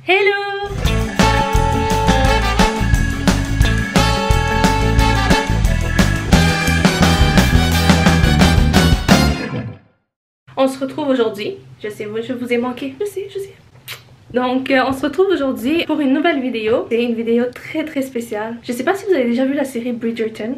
Hello! On se retrouve aujourd'hui. Je sais, je vous ai manqué. Je sais. Donc, on se retrouve aujourd'hui pour une nouvelle vidéo. C'est une vidéo très spéciale. Je sais pas si vous avez déjà vu la série Bridgerton.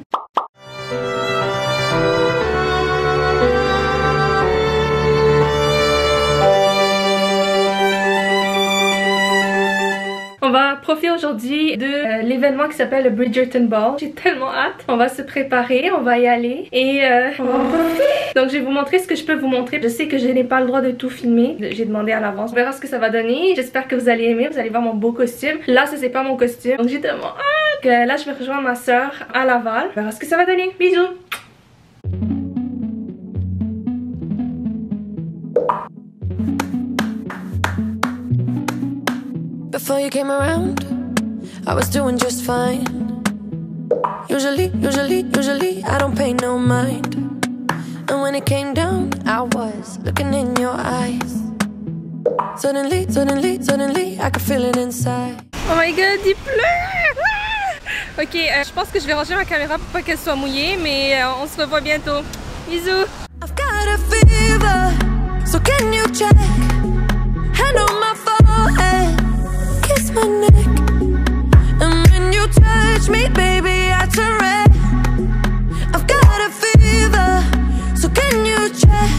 On va profiter aujourd'hui de l'événement qui s'appelle le Bridgerton Ball. J'ai tellement hâte. On va se préparer, on va y aller et on va en profiter. Donc je vais vous montrer ce que je peux vous montrer. Je sais que je n'ai pas le droit de tout filmer. J'ai demandé à l'avance. On verra ce que ça va donner. J'espère que vous allez aimer. Vous allez voir mon beau costume. Là, ça c'est pas mon costume. Donc j'ai tellement hâte. Là, je vais rejoindre ma soeur à Laval. On verra ce que ça va donner. Bisous. Before you came around, I was doing just fine. Usually, I don't pay no mind. And when it came down, I was looking in your eyes. Suddenly, I could feel it inside. Oh my god, il pleut! Ok, je pense que je vais ranger ma caméra pour pas qu'elle soit mouillée, mais on se revoit bientôt. Bisous! I've got a fever, so can you check? Hand on my forehead. Kiss my neck, and when you touch me, baby, I turn red. I've got a fever, so can you check?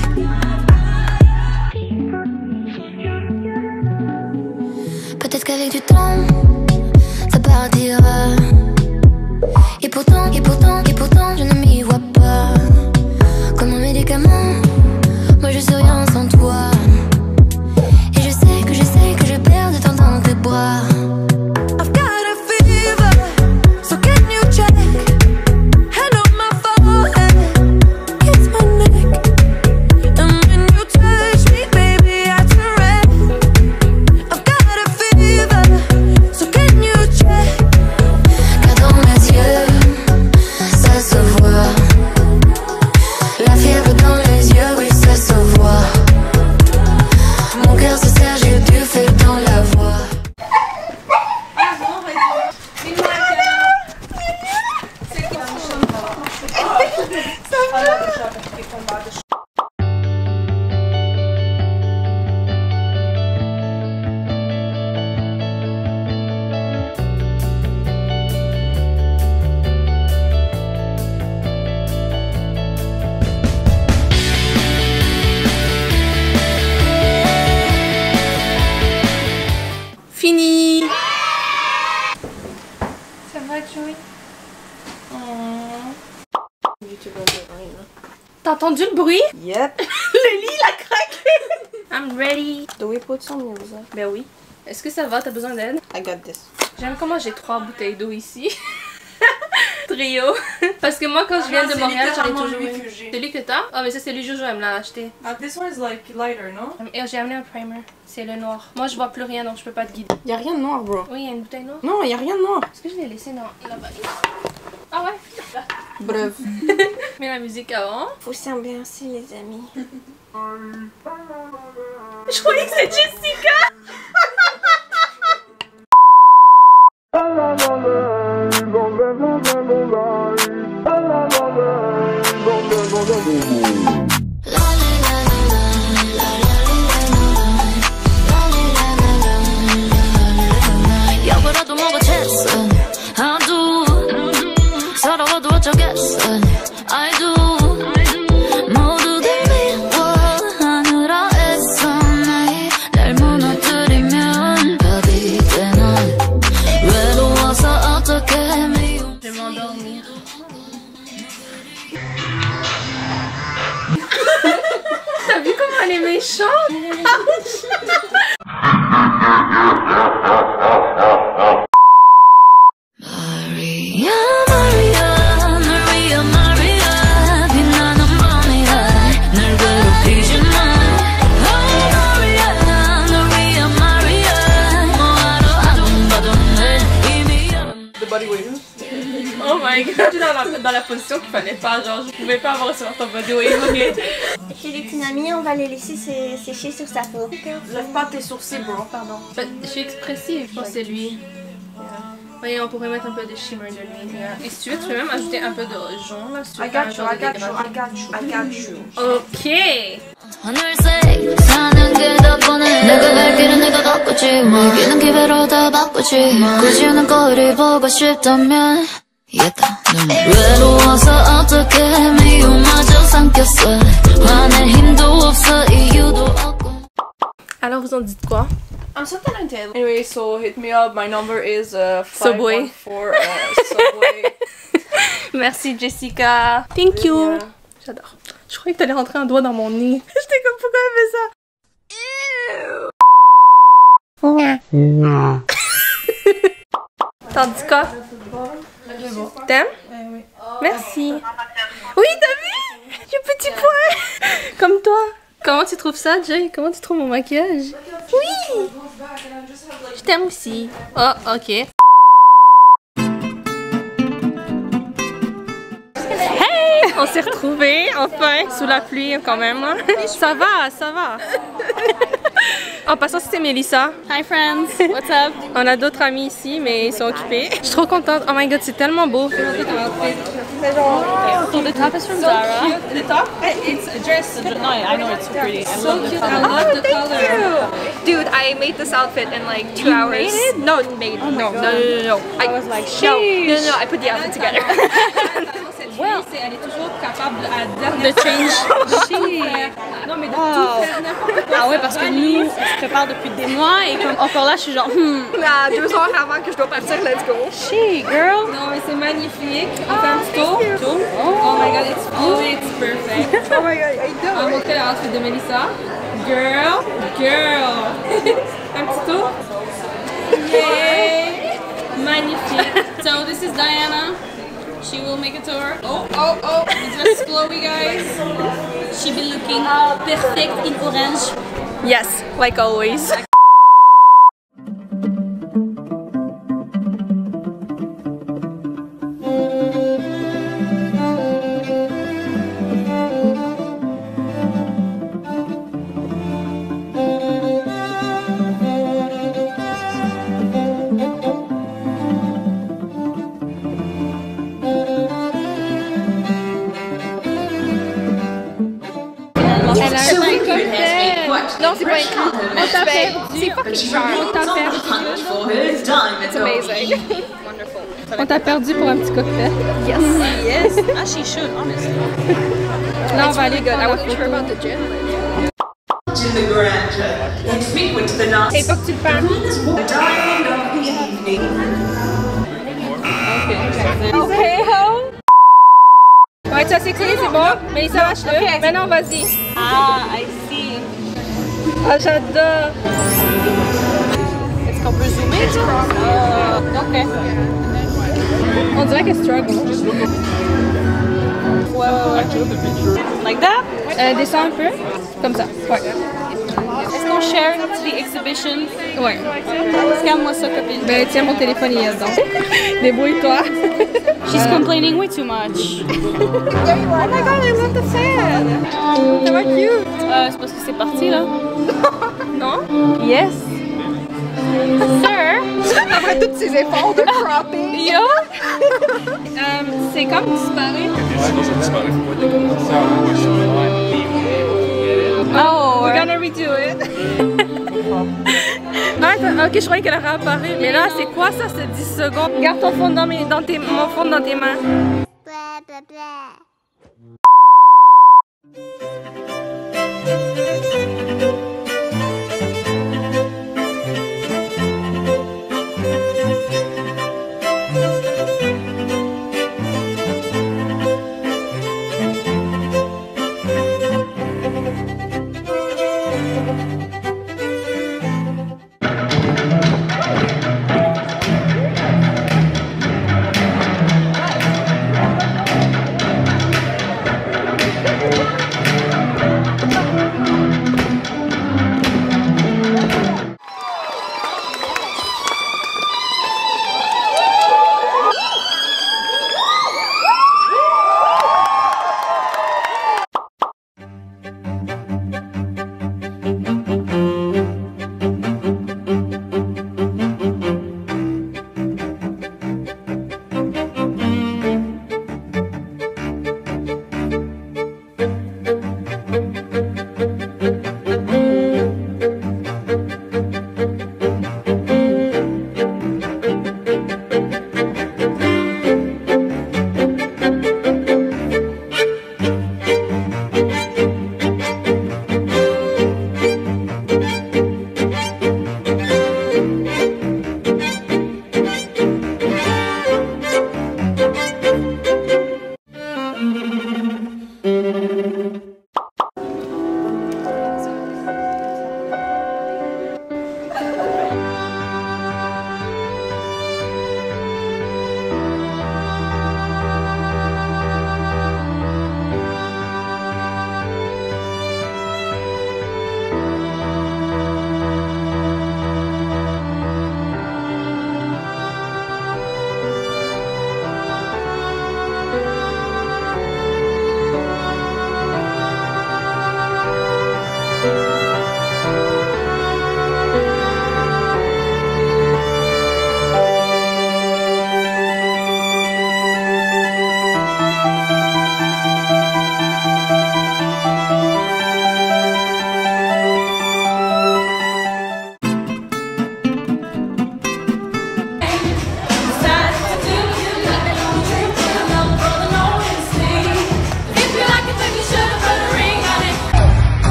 Peut-être qu'avec du temps, ça partira. Et pourtant, je ne m'y vois pas. Comme un médicament, moi je suis rien sans toi. Et je sais que je perds de temps dans tes bras. I've got a fever, so can you check? Hand on my forehead, kiss my neck. And when you touch me, baby, I turn red. I've got a fever, so can you check? Car dans mes yeux, ça se voit. La fièvre dans les yeux, oui, ça se voit. Mon cœur se serre, j'ai du feu dans la voix. Fini! Ça va, Joey? T'as entendu le bruit? Yep. Le lit, il a craqué! I'm ready. Do we put some music? Ben oui. Est-ce que ça va? T'as besoin d'aide? I got this. J'aime comment j'ai 3 bouteilles d'eau ici. Trio. Parce que moi, quand je viens de Montréal, j'en ai toujours une. Celui que t'as? Ah, mais ça, c'est lui, Jojo, elle me l'a acheté. This one is like lighter, no? Et j'ai amené un primer. C'est le noir. Moi, je vois plus rien, donc je peux pas te guider. Y'a rien de noir, bro. Oui, il y a une bouteille noire. Non, y'a rien de noir. Est-ce que je l'ai laissé dans la valise? Ah ouais? Bref. Mets la musique avant. Faut s'ambiancer, les amis. Je croyais que c'était Jessica! 여보라도 먹어챘어 I do 서러워도 어쩌겠어 I do 모두들 미워하느라 애써 매일 날 무너뜨려 my god. Je suis dans la position qu'il fallait pas, genre je pouvais pas avoir sur ton body wave, ok? Chez les Tinami, on va les laisser sécher sur sa peau. Lève pas tes sourcils, bro. Pardon. Je suis expressive, je pense que c'est lui. Oui, on pourrait mettre un peu de shimmer de lui. Et si tu veux, tu peux même ajouter un peu de jaune là. Si tu veux I faire got un you, genre I de got you, dégradé. I got you, I got you. Ok! 하늘색 사는 게 더 뻔해 내가 갈 길은 내가 걷겠지 먹이는 기회로 다 바쁘지 굳이 않은 거리 보고 싶다면 외로워서 어떻게 미움마저 삼켰어 화낼 힘도 없어 이유도 없고. Alors vous en dites quoi? I'm so talented. Anyway, so hit me up. My number is Subway. 514 Subway. Merci Jessica. Thank you. Yeah. J'adore. Je croyais que t'allais rentrer un doigt dans mon nez. J'étais comme pourquoi elle fait ça? T'en dis quoi? T'aimes? Oui. Merci. Oui, t'as vu? J'ai petit point. Comme toi. Comment tu trouves ça, Jay? Comment tu trouves mon maquillage? Oui! Je t'aime aussi. Oh, ok. Hey! On s'est retrouvés, enfin, sous la pluie quand même. Ça va, ça va. En passant, c'était Mélissa. Hi friends, what's up? On a d'autres amis ici, mais ils sont occupés. Je suis trop contente. Oh my god, c'est tellement beau. So the top is from Zara. The top? It's a dress. No, I know it's so pretty. I So love the cute. color. I love the color. Dude, I made this outfit in like 2 hours. Made it? No, made. Oh my God. No. I was like, no, sheesh. I put the outfit together. Well, elle est toujours capable the change. Non, mais de Wow. Ah ouais, parce que nous, on se prépare depuis des mois et comme encore là, je suis genre, À 2 heures avant que je dois partir, let's go. she girl. Non, mais c'est magnifique. On fait un petit tour. Oh my god, it's perfect. Oh my god, I On va montrer l'outfit de Mélissa. Girl. Un petit tour. Yay! Magnifique. So this is Diana. She will make a tour. Oh, it's just glowy, guys. She be looking perfect in orange. Yes, like always. Elle a un cocktail. Non, c'est pas inclus. On t'a perdu. C'est fucking cher. On t'a perdu. It's amazing. On t'a perdu pour un petit cocktail. Yes. Ah, she should, honestly. Là, on va aller prendre la photo. In the grandeur, infrequent the dance. Et pas que tu le fasses. The diamond of the evening. Okay, ho. Ouais, tu as sélectionné, c'est bon. Mais ça lâche-le. Maintenant, vas-y. Ah, I see. Ah, j'adore. Est-ce qu'on peut zoomer? Ok. On dirait qu'elle struggle. Ouais. Like that? Descends un peu. Comme ça. Ouais. Est-ce qu'on share the exhibition? Ouais. Scanne-moi ça, copine. Ben, tiens, mon téléphone, il y a dedans. Débrouille-toi. She's complaining way too much. Oh my god, I love the fan. Tellement cute. C'est parce que c'est parti, là. Non? Yes. Sir? Après tous ces efforts de cropping. Yo? C'est comme disparu. Oh, We're gonna redo it. Ah, ok, je croyais qu'elle aurait apparu. Mais là, c'est quoi ça, c'est 10 secondes? Garde ton fond mon fond dans tes mains.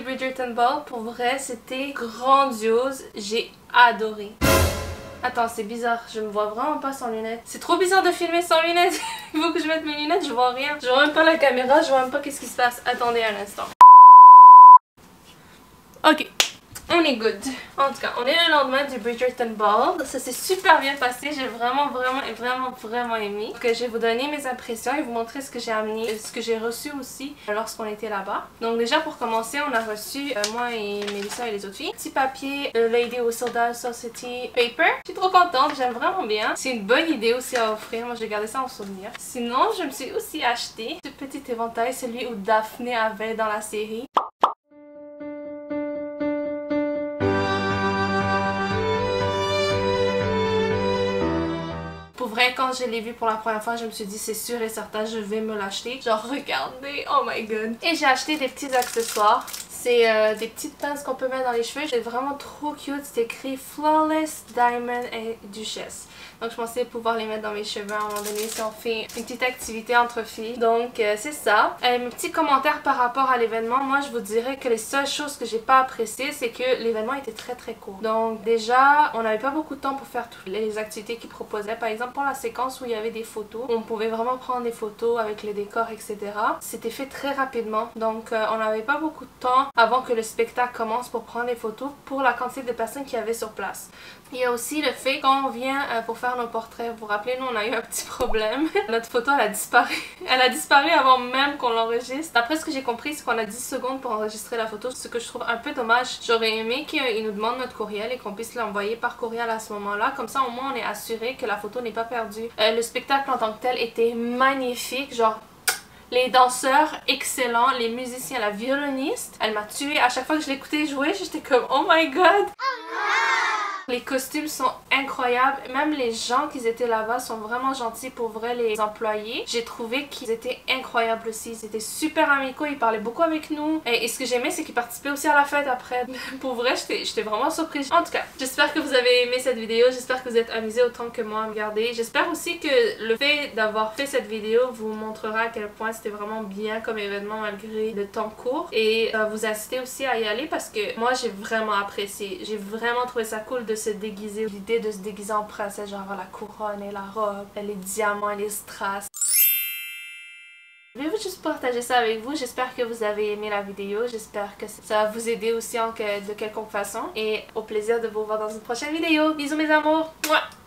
Bridgerton Ball, pour vrai, c'était grandiose. J'ai adoré. Attends, c'est bizarre, je me vois vraiment pas sans lunettes. C'est trop bizarre de filmer sans lunettes. Il faut que je mette mes lunettes, je vois rien. Je vois même pas la caméra, je vois même pas qu'est-ce qui se passe. Attendez un instant. Ok. On est good. En tout cas, on est le lendemain du Bridgerton Ball. Ça s'est super bien passé. J'ai vraiment aimé. Donc, je vais vous donner mes impressions et vous montrer ce que j'ai amené, ce que j'ai reçu aussi lorsqu'on était là-bas. Donc déjà pour commencer, on a reçu, moi et Melissa et les autres filles, petit papier Lady Whistledown Society Paper. Je suis trop contente, j'aime vraiment bien. C'est une bonne idée aussi à offrir. Moi, je vais garder ça en souvenir. Sinon, je me suis aussi acheté ce petit éventail, celui où Daphné avait dans la série. Pour vrai, quand je l'ai vu pour la première fois, je me suis dit c'est sûr et certain, je vais me l'acheter. Genre regardez, oh my god. Et j'ai acheté des petits accessoires. C'est des petites pinces qu'on peut mettre dans les cheveux. C'est vraiment trop cute. C'est écrit Flawless, Diamond et Duchesse. Donc je pensais pouvoir les mettre dans mes cheveux à un moment donné si on fait une petite activité entre filles. Donc c'est ça. Mes petits commentaires par rapport à l'événement. Moi je vous dirais que les seules choses que j'ai pas appréciées, c'est que l'événement était très court. Donc déjà, on n'avait pas beaucoup de temps pour faire toutes les activités qu'ils proposaient. Par exemple pour la séquence où il y avait des photos, on pouvait vraiment prendre des photos avec les décors, etc. C'était fait très rapidement. Donc on n'avait pas beaucoup de temps avant que le spectacle commence pour prendre des photos pour la quantité de personnes qu'il y avait sur place. Il y a aussi le fait quand on vient pour faire nos portraits. Vous vous rappelez, nous on a eu un petit problème. Notre photo elle a disparu. Elle a disparu avant même qu'on l'enregistre. D'après ce que j'ai compris, c'est qu'on a 10 secondes pour enregistrer la photo, ce que je trouve un peu dommage. J'aurais aimé qu'ils nous demandent notre courriel et qu'on puisse l'envoyer par courriel à ce moment-là. Comme ça au moins on est assuré que la photo n'est pas perdue. Le spectacle en tant que tel était magnifique. Genre les danseurs, excellents. Les musiciens, la violoniste, elle m'a tuée. À chaque fois que je l'écoutais jouer, j'étais comme oh my god. Les costumes sont incroyables. Même les gens qui étaient là-bas sont vraiment gentils pour vrai, les employés. J'ai trouvé qu'ils étaient incroyables aussi. Ils étaient super amicaux, ils parlaient beaucoup avec nous. Et ce que j'aimais, c'est qu'ils participaient aussi à la fête après. Pour vrai, j'étais vraiment surprise. En tout cas, j'espère que vous avez aimé cette vidéo. J'espère que vous êtes amusés autant que moi à me regarder. J'espère aussi que le fait d'avoir fait cette vidéo vous montrera à quel point c'était vraiment bien comme événement malgré le temps court. Et vous inciter aussi à y aller parce que moi, j'ai vraiment apprécié. J'ai vraiment trouvé ça cool de se déguiser, l'idée de se déguiser en princesse, genre avoir la couronne et la robe, les diamants et les strass. Je vais juste partager ça avec vous, j'espère que vous avez aimé la vidéo, j'espère que ça va vous aider aussi de quelconque façon et au plaisir de vous voir dans une prochaine vidéo. Bisous mes amours! Mouah!